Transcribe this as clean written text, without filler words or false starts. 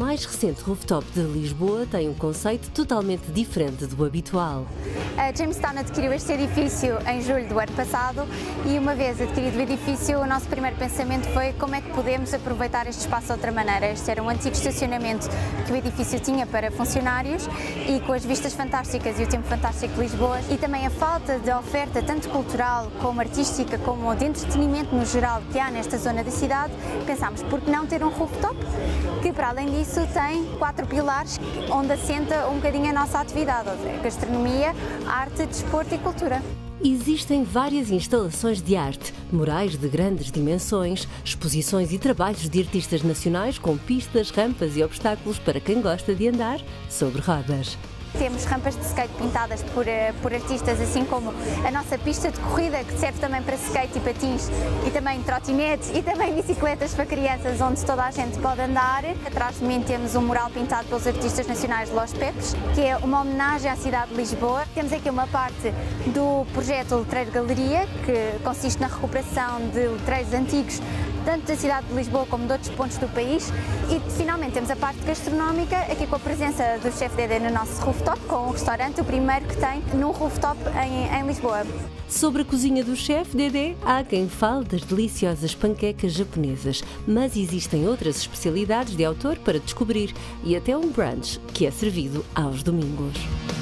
mais recente rooftop de Lisboa tem um conceito totalmente diferente do habitual. A Jamestown adquiriu este edifício em julho do ano passado e, uma vez adquirido o edifício, o nosso primeiro pensamento foi como é que podemos aproveitar este espaço de outra maneira. Este era um antigo estacionamento que o edifício tinha para funcionários e, com as vistas fantásticas e o tempo fantástico de Lisboa e também a falta de oferta tanto cultural como artística como de entretenimento no geral que há nesta zona da cidade, pensámos por que não ter um rooftop que, para além disso, tem 4 pilares onde assenta um bocadinho a nossa atividade, ou seja, gastronomia, arte, desporto e cultura. Existem várias instalações de arte, murais de grandes dimensões, exposições e trabalhos de artistas nacionais com pistas, rampas e obstáculos para quem gosta de andar sobre rodas. Temos rampas de skate pintadas por artistas, assim como a nossa pista de corrida, que serve também para skate e patins, e também trotinetes e também bicicletas para crianças, onde toda a gente pode andar. Atrás de mim temos um mural pintado pelos artistas nacionais de Los Pepes, que é uma homenagem à cidade de Lisboa. Temos aqui uma parte do projeto Letreiro Galeria, que consiste na recuperação de letreiros antigos, tanto da cidade de Lisboa como de outros pontos do país. E finalmente temos a parte gastronómica, aqui com a presença do Chef Dedé no nosso rooftop, com um restaurante, o primeiro que tem num rooftop em Lisboa. Sobre a cozinha do Chef Dedé, há quem fale das deliciosas panquecas japonesas, mas existem outras especialidades de autor para descobrir e até um brunch que é servido aos domingos.